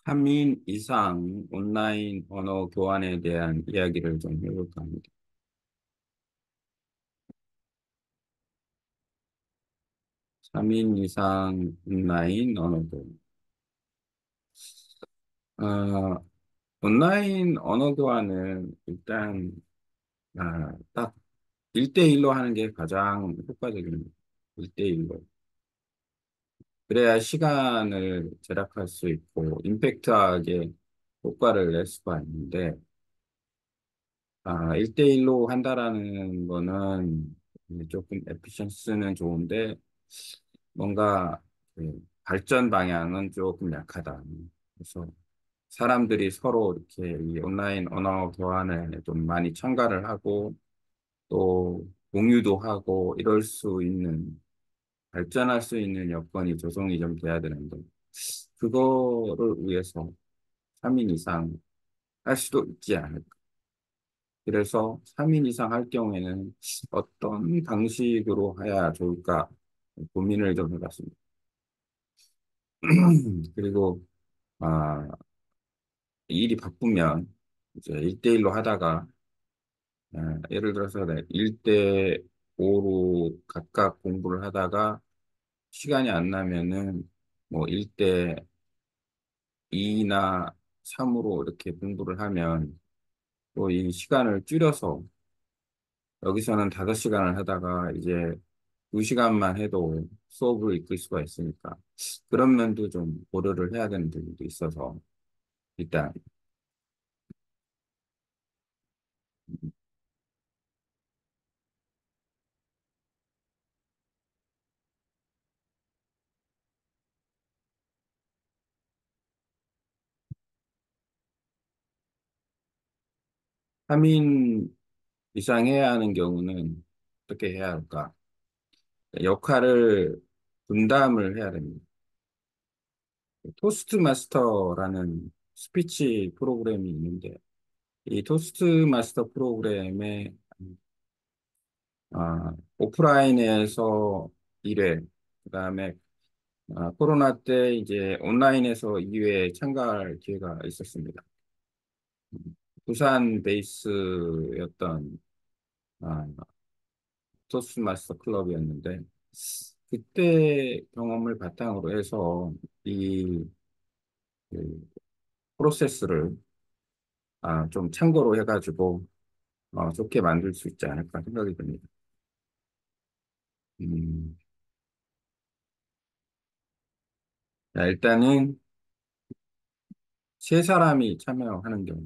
3인 이상 온라인 언어 교환에 대한 이야기를 좀 해볼까 합니다. 3인 이상 온라인 언어 교환. 어, 온라인 언어 교환은 일단 딱 1대1로 하는 게 가장 효과적입니다. 1대1로. 그래야 시간을 절약할 수 있고 임팩트하게 효과를 낼 수가 있는데 1대1로 한다라는 거는 조금 에피션스는 좋은데 뭔가 발전 방향은 조금 약하다. 그래서 사람들이 서로 이렇게 이 온라인 언어 교환에 좀 많이 참가를 하고 또 공유도 하고 이럴 수 있는 발전할 수 있는 여건이 조성이 좀 돼야 되는데 그거를 위해서 3인 이상 할 수도 있지 않을까. 그래서 3인 이상 할 경우에는 어떤 방식으로 해야 좋을까 고민을 좀 해봤습니다. 그리고 아, 일이 바쁘면 이제 1대1로 하다가 예를 들어서 1대5로 각각 공부를 하다가 시간이 안 나면은 뭐 1대2나 3으로 이렇게 공부를 하면 또 이 시간을 줄여서 여기서는 5시간을 하다가 이제 2시간만 해도 수업을 이끌 수가 있으니까 그런 면도 좀 고려를 해야 되는 부분도 있어서 일단 3인 이상 해야 하는 경우는 어떻게 해야 할까? 역할을 분담을 해야 됩니다. 토스트 마스터라는 스피치 프로그램이 있는데 이 토스트 마스터 프로그램에 오프라인에서 1회, 그다음에 코로나 때 이제 온라인에서 2회 참가할 기회가 있었습니다. 부산 베이스였던 아, 토스트마스터 클럽이었는데 그때 경험을 바탕으로 해서 이 그 프로세스를 좀 참고로 해가지고 좋게 만들 수 있지 않을까 생각이 듭니다. 음, 자, 일단은 세 사람이 참여하는 경우,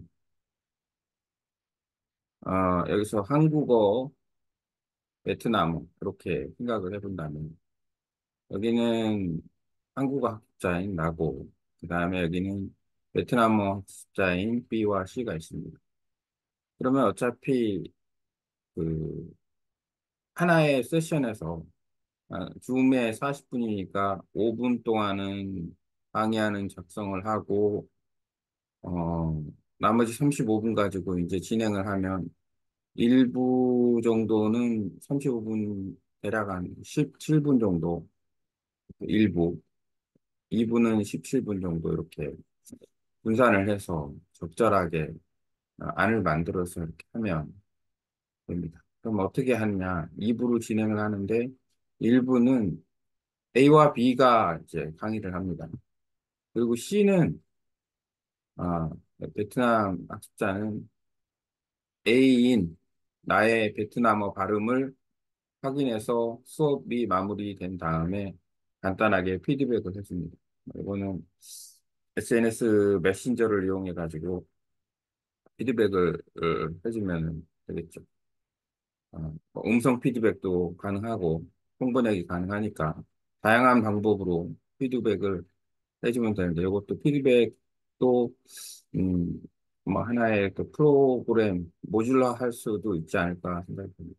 여기서 한국어, 베트남어 이렇게 생각을 해본다면 여기는 한국어 학습자인 나고 그 다음에 여기는 베트남어 학습자인 B와 C가 있습니다. 그러면 어차피 그 하나의 세션에서 줌에 40분이니까 5분 동안은 강의하는 작성을 하고 어, 나머지 35분 가지고 이제 진행을 하면 일부 정도는 35분 대략 한 17분 정도 일부 2부는 17분 정도 이렇게 분산을 해서 적절하게 안을 만들어서 이렇게 하면 됩니다. 그럼 어떻게 하느냐? 2부를 진행을 하는데 1부는 A와 B가 이제 강의를 합니다. 그리고 C는 아, 베트남 학습자는 A인 나의 베트남어 발음을 확인해서 수업이 마무리된 다음에 간단하게 피드백을 해줍니다. 이거는 SNS 메신저를 이용해 가지고 피드백을 해주면 되겠죠. 뭐 음성 피드백도 가능하고 홍보내기 가능하니까 다양한 방법으로 피드백을 해주면 되는데 이것도 피드백도 음, 뭐 하나의 그 프로그램 모듈화 할 수도 있지 않을까 생각합니다.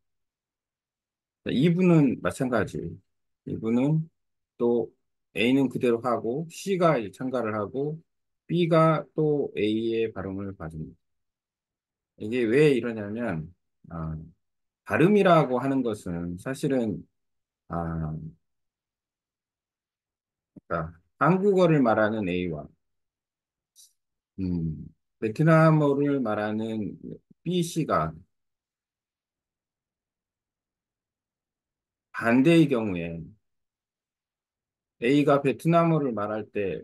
2부는 마찬가지. 2부는 또 A는 그대로 하고 C가 이제 참가를 하고 B가 또 A의 발음을 봐줍니다. 이게 왜 이러냐면 아, 발음이라고 하는 것은 사실은 아, 그러니까 한국어를 말하는 A와 베트남어를 말하는 B씨가 반대의 경우에 A가 베트남어를 말할 때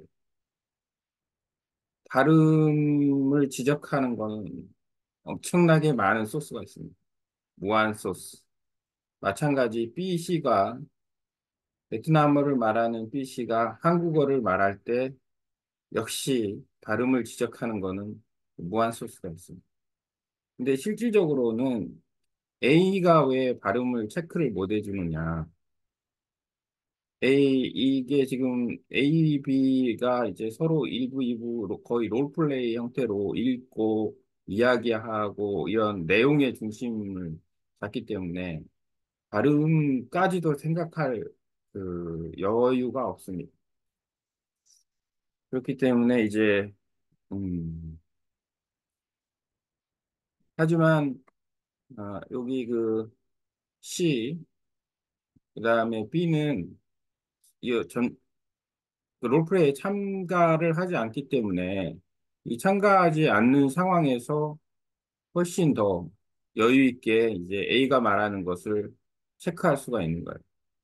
발음을 지적하는 거는 엄청나게 많은 소스가 있습니다. 무한 소스. 마찬가지 B씨가 베트남어를 말하는 B씨가 한국어를 말할 때 역시 발음을 지적하는 거는 무한 소스가 있습니다. 근데 실질적으로는 A가 왜 발음을 체크를 못 해주느냐. 이게 지금 A, B가 이제 서로 1부, 2부 거의 롤플레이 형태로 읽고 이야기하고 이런 내용의 중심을 잡기 때문에 발음까지도 생각할 그 여유가 없습니다. 그렇기 때문에 이제, 음, 하지만, 여기 그 C, 그 다음에 B는 이 그 롤플레이에 참가를 하지 않기 때문에 이 참가하지 않는 상황에서 훨씬 더 여유 있게 이제 A가 말하는 것을 체크할 수가 있는 거예요.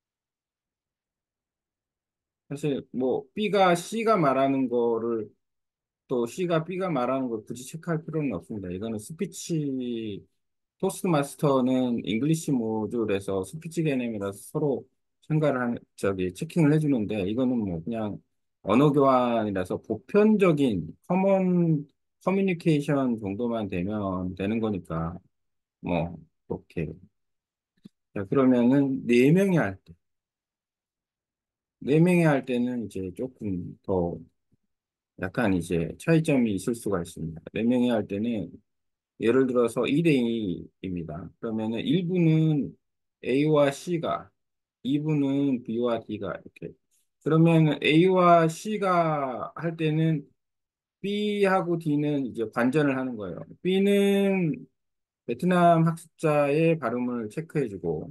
사실 뭐 B가 C가 말하는 거를 또 C가 B가 말하는 걸 굳이 체크할 필요는 없습니다. 이거는 스피치 토스트마스터는 잉글리시 모듈에서 스피치 개념이라서 서로 참가를 체킹을 해주는데 이거는 뭐 그냥 언어 교환이라서 보편적인 커먼 커뮤니케이션 정도만 되면 되는 거니까 뭐 그렇게 자 그러면은 네 명이 할 때는 이제 조금 더 약간 이제 차이점이 있을 수가 있습니다. 네 명이 할 때는 예를 들어서 2대2입니다. 그러면은 1부는 A와 C가, 2부는 B와 D가 이렇게. 그러면 A와 C가 할 때는 B하고 D는 이제 관전을 하는 거예요. B는 베트남 학습자의 발음을 체크해주고,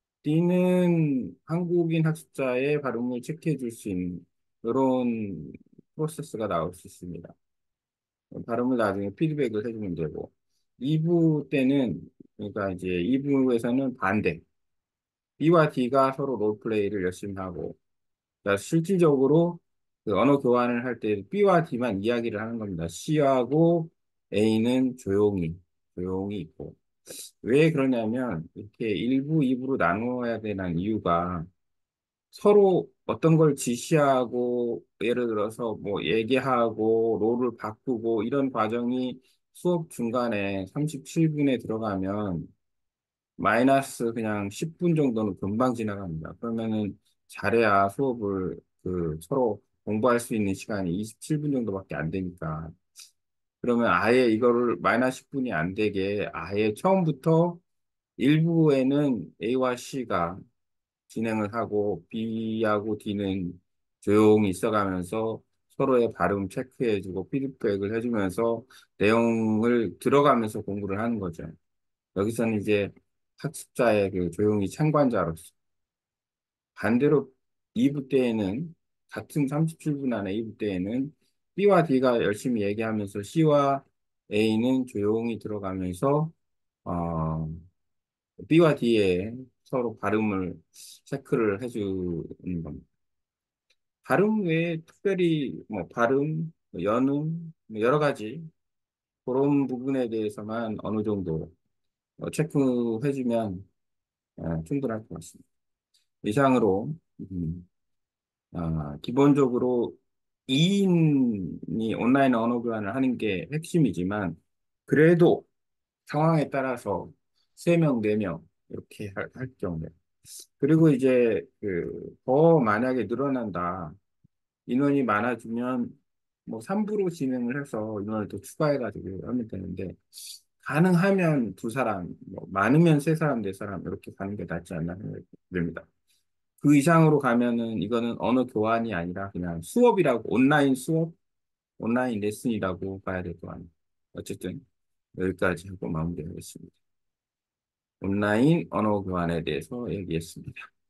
D는 한국인 학습자의 발음을 체크해 줄 수 있는 그런 프로세스가 나올 수 있습니다. 발음을 나중에 피드백을 해주면 되고, 2부 때는, 그러니까 이제 2부에서는 반대. B와 D가 서로 롤플레이를 열심히 하고, 그러니까 실질적으로 그 언어 교환을 할 때 B와 D만 이야기를 하는 겁니다. C하고 A는 조용히 있고. 왜 그러냐면, 이렇게 1부, 2부로 나누어야 되는 이유가 서로 어떤 걸 지시하고, 예를 들어서 뭐 얘기하고, 롤을 바꾸고, 이런 과정이 수업 중간에 37분에 들어가면 마이너스 그냥 10분 정도는 금방 지나갑니다. 그러면은 잘해야 수업을 그 서로 공부할 수 있는 시간이 27분 정도밖에 안 되니까. 그러면 아예 이거를 마이너스 10분이 안 되게 아예 처음부터 일부에는 A와 C가 진행을 하고 B하고 D는 조용히 있어가면서 서로의 발음 체크해주고 피드백을 해주면서 내용을 들어가면서 공부를 하는 거죠. 여기서는 이제 학습자의 그 조용히 참관자로서 반대로 2부 때에는 같은 37분 안에 2부 때에는 B와 D가 열심히 얘기하면서 C와 A는 조용히 들어가면서 어, B와 D의 서로 발음을 체크를 해주는 겁니다. 발음 외에 특별히 뭐 발음, 뭐 연음, 뭐 여러 가지 그런 부분에 대해서만 어느 정도 체크해주면 충분할 것 같습니다. 이상으로 기본적으로 2인이 온라인 언어 교환을 하는 게 핵심이지만 그래도 상황에 따라서 3명, 4명 이렇게 할 경우에 그리고 이제 더 만약에 늘어난다. 인원이 많아지면 뭐 3부로 진행을 해서 인원을 더 추가해가지고 하면 되는데 가능하면 두 사람, 뭐 많으면 세 사람, 네 사람 이렇게 가는 게 낫지 않나 생각이 듭니다. 그 이상으로 가면은 이거는 언어 교환이 아니라 그냥 수업이라고 온라인 수업, 온라인 레슨이라고 봐야 될 것 같아요. 어쨌든 여기까지 하고 마무리하겠습니다. 온라인 언어 교환에 대해서 얘기했습니다.